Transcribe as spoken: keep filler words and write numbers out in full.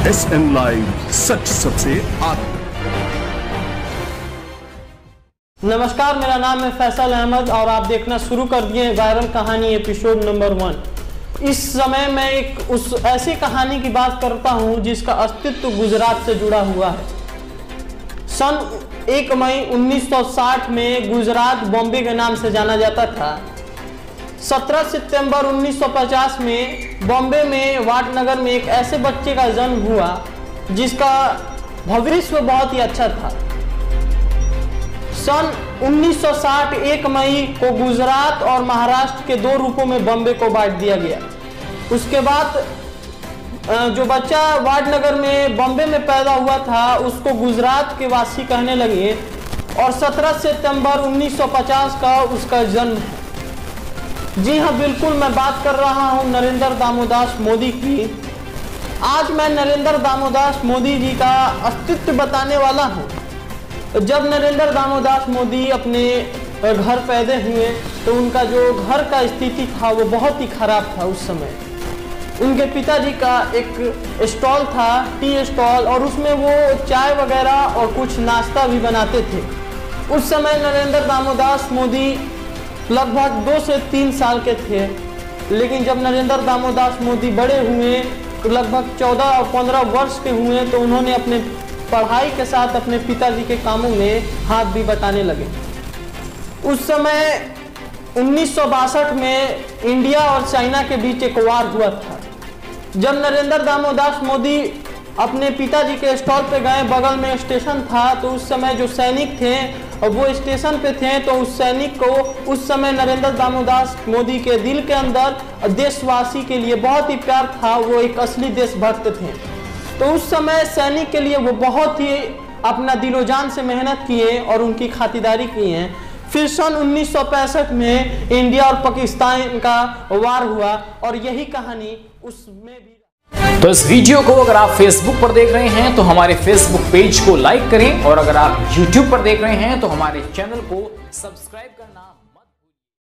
S N live, सच सबसे आगे। नमस्कार, मेरा नाम है फैसल अहमद और आप देखना शुरू कर दिए वायरल कहानी एपिसोड नंबर वन। इस समय मैं एक उस ऐसी कहानी की बात करता हूं जिसका अस्तित्व गुजरात से जुड़ा हुआ है। सन एक मई उन्नीस सौ साठ में गुजरात बॉम्बे के नाम से जाना जाता था। सत्रह सितंबर उन्नीस सौ पचास में बॉम्बे में वाटनगर में एक ऐसे बच्चे का जन्म हुआ जिसका भविष्य बहुत ही अच्छा था। सन उन्नीस सौ साठ एक मई को गुजरात और महाराष्ट्र के दो रूपों में बॉम्बे को बांट दिया गया। उसके बाद जो बच्चा वाटनगर में बॉम्बे में पैदा हुआ था उसको गुजरात के वासी कहने लगे और सत्रह सितंबर उन्नीस सौ पचास का उसका जन्म है। जी हाँ, बिल्कुल, मैं बात कर रहा हूँ नरेंद्र दामोदास मोदी की। आज मैं नरेंद्र दामोदास मोदी जी का अस्तित्व बताने वाला हूँ। जब नरेंद्र दामोदास मोदी अपने घर पैदा हुए तो उनका जो घर का स्थिति था वो बहुत ही खराब था। उस समय उनके पिताजी का एक स्टॉल था, टी स्टॉल, और उसमें वो चाय वगैरह और कुछ नाश्ता भी बनाते थे। उस समय नरेंद्र दामोदास मोदी लगभग दो से तीन साल के थे, लेकिन जब नरेंद्र दामोदास मोदी बड़े हुए तो लगभग चौदह और पंद्रह वर्ष के हुए तो उन्होंने अपने पढ़ाई के साथ अपने पिताजी के कामों में हाथ भी बटाने लगे। उस समय उन्नीस सौ बासठ में इंडिया और चाइना के बीच एक वार हुआ था। जब नरेंद्र दामोदास मोदी अपने पिताजी के स्टॉल पे गए, बगल में स्टेशन था, तो उस समय जो सैनिक थे और वो स्टेशन पे थे, तो उस सैनिक को उस समय नरेंद्र दामोदास मोदी के दिल के अंदर देशवासी के लिए बहुत ही प्यार था। वो एक असली देशभक्त थे। तो उस समय सैनिक के लिए वो बहुत ही अपना दिलो जान से मेहनत किए और उनकी खातिरदारी की है। फिर सन उन्नीस सौ पैंसठ में इंडिया और पाकिस्तान का वार हुआ और यही कहानी उसमें भी। तो इस वीडियो को अगर आप फेसबुक पर देख रहे हैं तो हमारे फेसबुक पेज को लाइक करें, और अगर आप यूट्यूब पर देख रहे हैं तो हमारे चैनल को सब्सक्राइब करना